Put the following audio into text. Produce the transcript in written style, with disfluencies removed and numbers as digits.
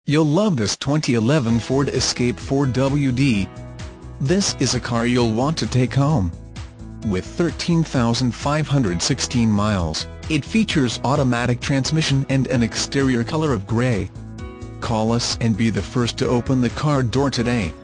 You'll love this 2011 Ford Escape 4WD. This is a car you'll want to take home. With 13,516 miles, it features automatic transmission and an exterior color of gray. Call us and be the first to open the car door today.